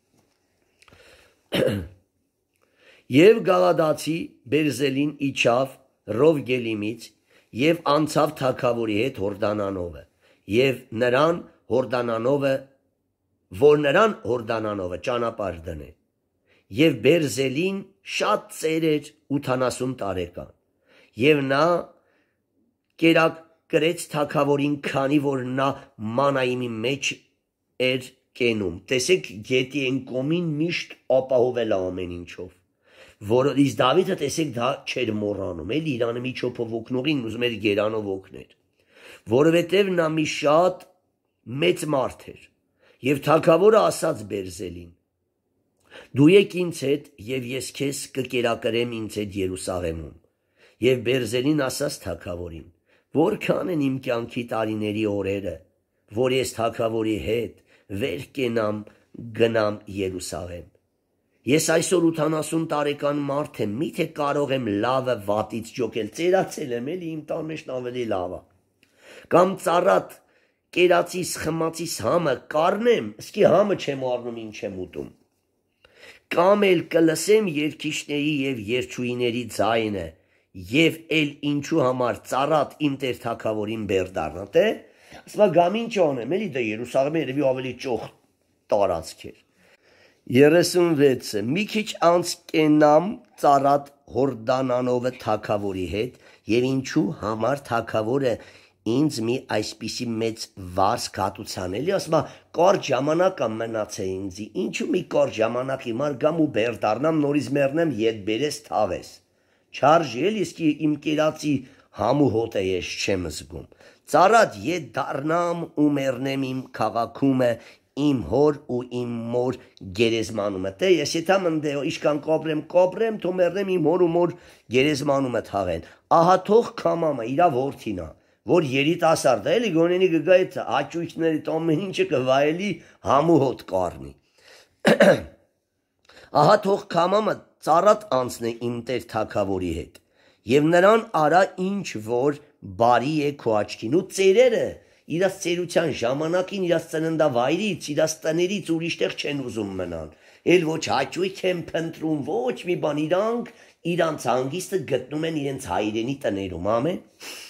Եվ Գալադացի Բերզելին իջավ Ռովգելիմից եւ անցավ թագավորի հետ Հորդանանովը, եւ նրան Հորդանանովը, որ նրան Հորդանանովը ճանապարհ դնե։ Եվ Բերզելին շատ ծեր էր ութանասուն տարեկան։ Եվ նա կերակ կրեց թագավորին, քանի որ նա մանայիմի մեջ էր կենում։ Տեսեք, գետի են կոմին միշտ ապահովել է ամեն ինչով։ Որը իսկ Դավիթը տեսեք դա չէր մոռանում, էլի Իրանը մի չոփով օգնողին ուզում էր գերանով օգներ։ Որովհետև նա մի շատ մեծ մարդ էր։ Եվ թագավորը ասաց Բերզելին. դու եք ինձ հետ եւ ես քեզ կկերակրեմ ինձ հետ Երուսաղեմում։ Եվ Բերզելին ասաց թագավորին. որքան են իմ կյանքի տարիների օրերը, որ ես թագավորի հետ վեր կենամ գնամ Երուսաղեմ։ Ես այսօր ութանասուն տարեկան մարդ եմ, միթե կարող եմ լավը վատից ջոկել, ծերացել եմ, էլի իմ տան մեջն ավելի լավ է։ Կամ ծառատ կերածիս խմածիս համը կառնեմ, իսկի համը չեմ առնում, ինչ եմ ուտում։ Կամ էլ կլսեմ երգիչների եւ երջուիների ձայնը, եւ էլ ինչու համար ծառատ իմ տեր թագավորին բեր դառնա, թե ասма գամ ինչ անեմ, էլի դա Երուսաղեմը երևի ավելի ճոխ տարածք էր։ երեսունվեցը մի քիչ անց կենամ ծառատ Հորդանանովը թագավորի հետ, եւ ինչու համար թագավորը ինձ մի այսպիսի մեծ վարձ կատուցան, էլի ասма կարճ ժամանակ ամ մնացե ինձի, ինչու մի կարճ ժամանակ հիմար գամ ու բեր դառնամ, նորից մեռնեմ, ետ բերես թավես։ Չարժի էլ իսկի իմ կերածի համու հոտը ես չեմ զգում։ Ծառատ ետ դառնամ ու մեռնեմ իմ քաղաքումը, իմ հոր ու իմ մոր գերեզմանումը։ Թե ես եթե մնդե իշքան կոպրեմ, կոպրեմ, թո մեռնեմ իմ հոր ու մոր գերեզմանումը թաղեն։ Ահա թող կամամը իրա որդին է, որ երիտասարդ է, էլի գոնենի կգա այդ հաճույքների ամեն ինչը կվայելի համու հոտ կառնի։ Ահա թող կամամը ծառատ անցնե իմ տեր թագավորի հետ, եւ նրան արա ինչ որ բարի է քո աչքին ու ծերերը իրաց ծերության ժամանակին իրաց ծննդավայրից, իրաց տներից ուրիշտեղ չեն ուզում մնան, էլ ոչ հաճույք են փնտրում, ոչ մի բան, իրանք իրանց հանգիստը գտնում են իրենց հայրենի տներում, ամեն։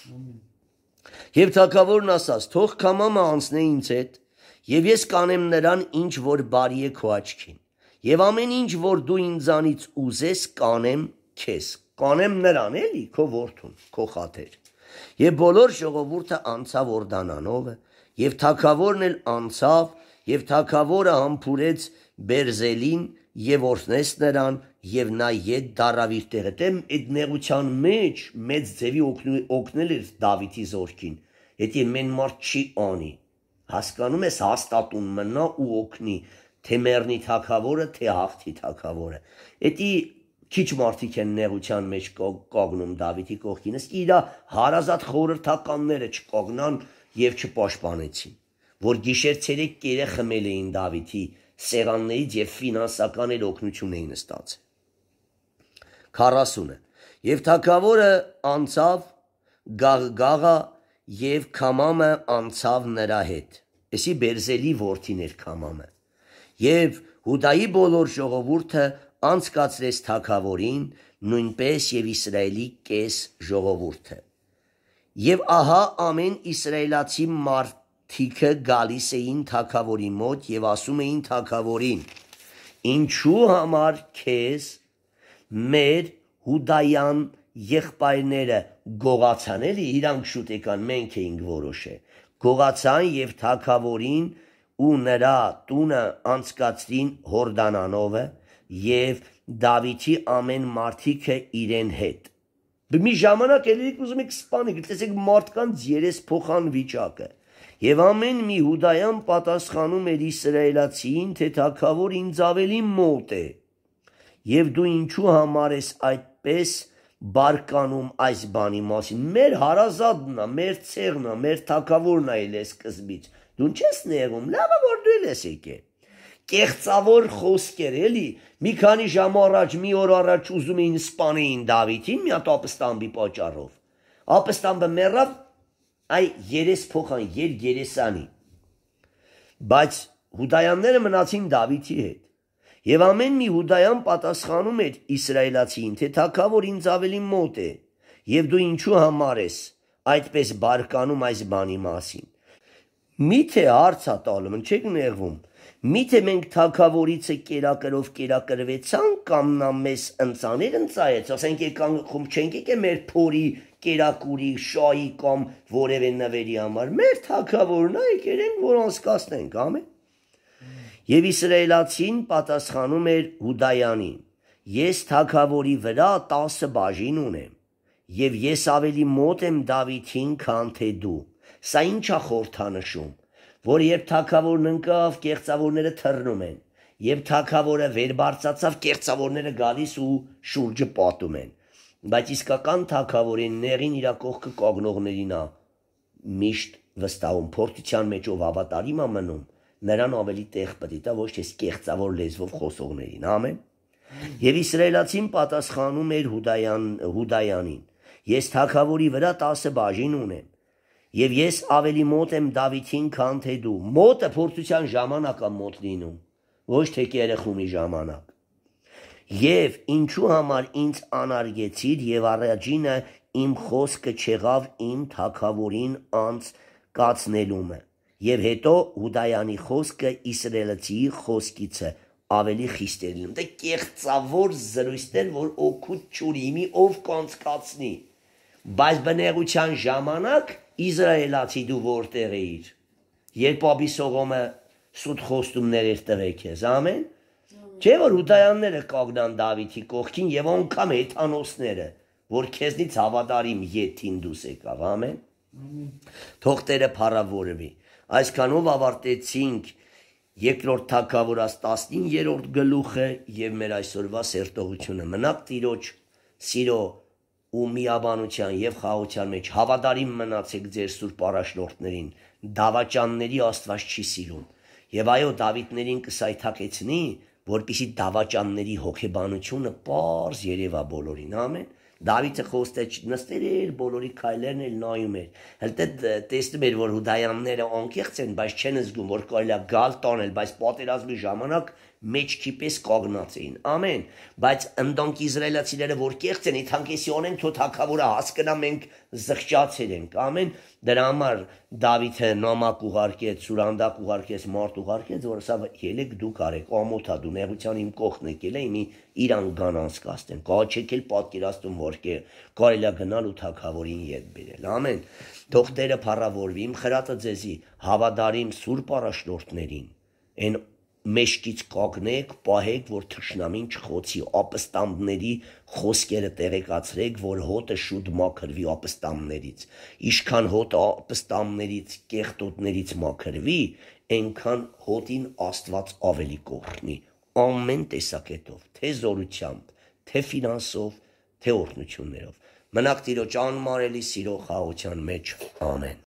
Եվ թագավորն ասաց. թող կամամը անցնե ինձ հետ, եւ ես կանեմ նրան ինչ որ բարի է քո աչքին, եւ ամեն ինչ որ դու ինձանից ուզես կանեմ քեզ, կանեմ նրան, էլի քո որդուն, քո խաթեր։ Եվ բոլոր ժողովուրդը անցավ Հորդանանովը, եւ թագավորն էլ անցավ, եւ թագավորը համբուրեց Բերզելին եւ օրհնեց նրան, եւ նա ետ դառավ իր տեղը։ Դեմ այդ նեղության մեջ մեծ ձևի օգնել էր Դավիթի զորքին։ Եթե մեն մարդ չի անի, հասկանում ես, հաստատուն մնա ու օգնի, թե մեռնի թագավորը, թե հաղթի թագավորը։ Էդի քիչ մարդիկ են նեղության մեջ կողնում Դավիթի կողքին, իսկ իր հարազատ խորհրդականները չկողնան եւ չպաշտպանեցին, որ գիշեր ցերեկ կերը խմել էին Դավիթի սեղաններից եւ ֆինանսական էլ օգնություն էին ստացել։ քառասունը Եվ թագավորը անցավ գաղգաղա եւ Քամամը անցավ նրա հետ։ Էսի Բերզելի որդին էր Քամամը։ Եվ Հուդայի բոլոր ժողովուրդը անցկացրեց թագավորին, նույնպես եւ Իսրայելի կես ժողովուրդը։ Եվ ահա ամեն իսրայելացի մարդիկը գալիս էին թագավորի մոտ եւ ասում էին թագավորին. ինչու համար քեզ մեր Հուդայան եղբայրները գողացան, էլի իրանք շուտ եկան, մենք էինք որոշե, գողացան եւ թագավորին ու նրա տունը անցկացրին Հորդանանովը եւ Դավիթի ամեն մարդիկը իրեն հետ։ Մի ժամանակ էլի ուզում եք սպանեք, տեսեք մարդկանց երես փոխան վիճակը։ Եվ ամեն մի Հուդայան պատասխանում էր իսրայելացին, թե թագավոր ինձ ավելի մոտ է։ Եվ դու ինչու համար ես այդպես բարկանում այս բանի մասին։ Մեր հարազատն է, մեր ցեղն է, մեր թագավորն է էլ է սկզբից։ Դու չես նեղում, լավ է որ դու ես եկել։ Կեղծավոր խոսքեր էլի, մի քանի ժամ առաջ, մի օր առաջ ուզում էին սպանեին Դավիթին մի հատ ապստամբի պատճառով։ Ապստամբը մեռավ, այ երես փոխան, եր երեսանի։ Բայց Հուդայանները մնացին Դավիթի հետ։ Եվ ամեն մի Հուդայան պատասխանում էր իսրայելացին, թե թագավոր ինձ ավելի մոտ է, եւ դու ինչու համար ես այդպես բարկանում այս բանի մասին։ Միթե հարցա տալում, չեք նեղվում։ Միթե մենք թագավորիցը կերակրով կերակրվեցանք կամ նա մեզ ընծաներ ընծայեց, ասենք եկան խում չենք եկե մեր փորի կերակուրի շայի կամ որևէ նվերի համար, մեր թագավորն է եկել են որ անցկացնենք, ամեն։ Եվ իսրայելացին պատասխանում էր Հուդայանին. Ես թագավորի վրա տասը բաժին ունեմ, եւ ես ավելի մոտ եմ Դավիթին, քան թե դու։ Սա ինչ է խորհրդանշում, որ երբ թագավորն ընկավ, կեղծավորները թռնում են, երբ թագավորը վեր բարձրացավ, կեղծավորները գալիս ու շուրջը պատում են, բայց իսկական թագավորին ներին իր կողքը կողնողներին է միշտ վստահում, փորձության մեջ ով հավատարիմ է մնում, նրան ավելի տեղ պետք է ոչ թե կեղծավոր լեզվով խոսողներին, ամեն։ Եվ իսրայելացին պատասխանում էր Հուդայան, Հուդայանին. Ես թագավորի վրա տասը բաժին ունեմ, եւ ես ավելի մոտ եմ Դավիթին, քան թե դու։ Մոտը փորձության ժամանակ է մոտ լինում, ոչ թե կերեխումի ժամանակ։ Եվ ինչու համար ինձ անարգեցիր, եւ առաջինը իմ խոսքը չեղավ իմ թագավորին անց կացնելումը։ Եվ հետո Հուդայանի խոսքը իսրայելացիի խոսքիցը ավելի խիստ էր լինում։ Դե կեղծավոր զրույցներ, որ օգուտ չունի, մի ով կանցկացնի։ Բայց բնեղության ժամանակ իսրայելացի դու որտեղ էիր, երբ Աբիսողոմը սուտ խոստումներ էր տվել քեզ, ամեն։ Չէ՞ որ Հուդայանները կանգնան Դավիթի կողքին եւ անգամ հեթանոսները, որ քեզնից հավատարիմ յեթին դուս եկավ, ամեն։ Թող Տերը փառավորվի։ Այսքանով ավարտեցինք երկրորդ թագավորաց տասնիններորդ գլուխը եւ մեր այսօրվա սերտողությունը։ Մնաք Տիրոջ սիրո ու միաբանության եւ խաղաղության մեջ, հավատարիմ մնացեք ձեր սուրբ առաջնորդներին, դավաճանների Աստված չի սիրում։ Եվ այո, Դավիթներին կսայթակեցնի, որպեսզի դավաճանների հոգեբանությունը պարզ երևա բոլորին, ամեն։ Դավիթը խոստեց նստեր էր, բոլորի քայլերն էլ նայում էր։ Հենց տեսնում էր, որ Հուդայանները անկեղծ են, բայց չեն զգում, որ կարելի է գալ տանել, բայց պատերազմի ժամանակ մեջքի պես կողնած էին, ամեն։ Բայց ընդանք իսրայելացիները, որ կեղծ են, իթանկեսիոն են, թո թագավորը հասկնա մենք զղջացել ենք, ամեն։ Դրա համար Դավիթը նամակ ուղարկեց, սուրանդակ ուղարկեց, մարդ ուղարկեց, որ ասա ելեք դուք արեք, ամոթա դու նեղության իմ կողքն եկել է, իմի իրան գան անցկացնեն, կաչեք էլ պատկերացնում, որ կարելի է գնալ ու թագավորին ետ բերել, ամեն։ Թող Տերը փառավորվի, իմ խրատը ձեզի հավատարիմ սուրբ առաջնորդներին, այն մեջքից կանգնեք, պահեք, որ թշնամին չխոցի, ապստամբների խոսքերը տեղեկացրեք, որ հոտը շուտ մաքրվի ապստամբներից։ Ինչքան հոտը ապստամբներից, կեղտոտներից մաքրվի, այնքան հոտին Աստված ավելի կօրհնի, ամեն տեսակետով, թե զորությամբ, թե ֆինանսով, թե օրհնություններով։ Մնաք Տիրոջ անմարելի սիրո խաղաղության մեջ, ամեն։